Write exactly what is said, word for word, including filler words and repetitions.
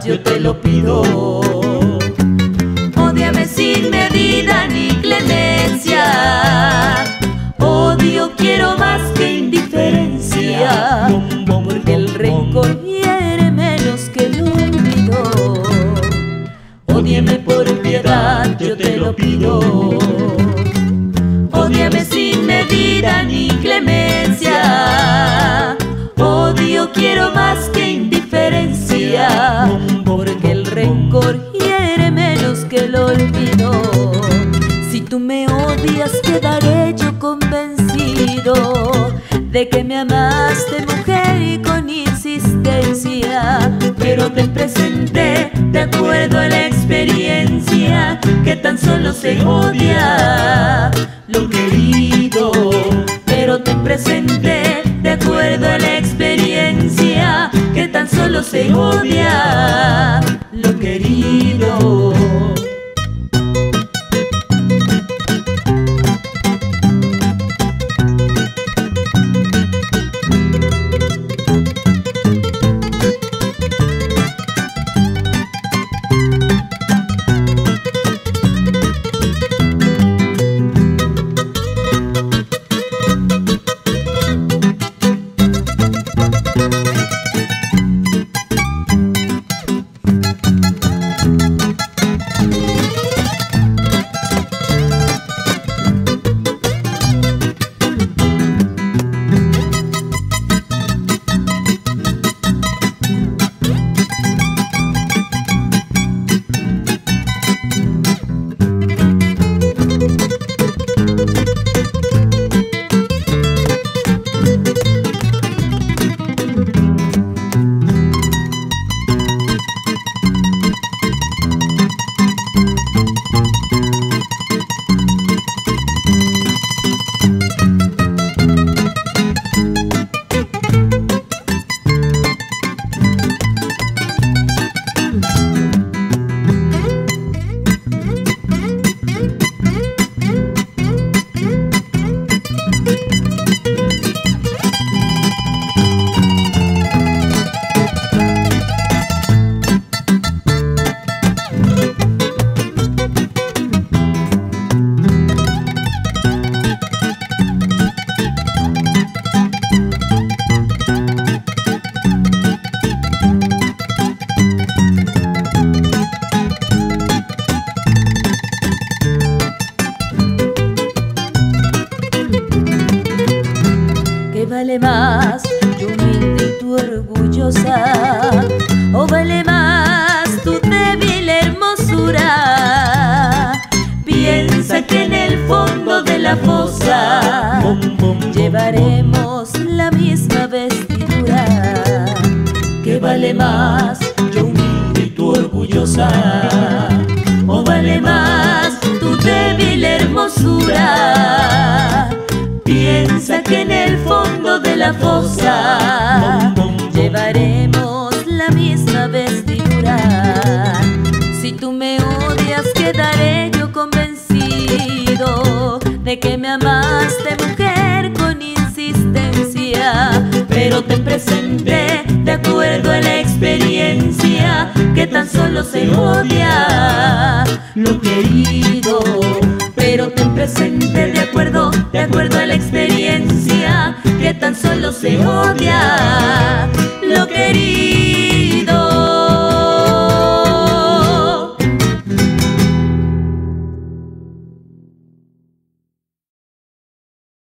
yo te lo pido. Ódiame sin medida ni clemencia. Odio quiero más que indiferencia, porque el rencor hiere menos que el olvido. Ódiame por piedad, yo te lo pido. Ódiame sin medida ni clemencia. Odio quiero más que indiferencia, porque el rencor hiere menos que el olvido. Si tú me odias, quedaré yo convencido de que me amaste, mujer, y con insistencia. Pero te presenté de acuerdo a la experiencia, que tan solo se odia lo querido. Pero te presenté de acuerdo a la experiencia, que tan solo se odia lo querido. ¿Vale más tu humilde y tu orgullosa? ¿O vale más tu débil hermosura? Piensa que en el fondo de la fosa llevaremos la misma vestidura. ¿Qué vale más yo humilde y tú orgullosa? ¿O vale más tu débil hermosura? Piensa que en el fondo de la fosa llevaremos la misma vestidura. Si tú me odias, quedaré yo convencido de que me amaste, mujer, con insistencia. Pero te presenté de acuerdo a la experiencia, que tan solo se odia lo querido. Pero te presenté de acuerdo, de acuerdo a la experiencia, que tan solo se odia lo querido.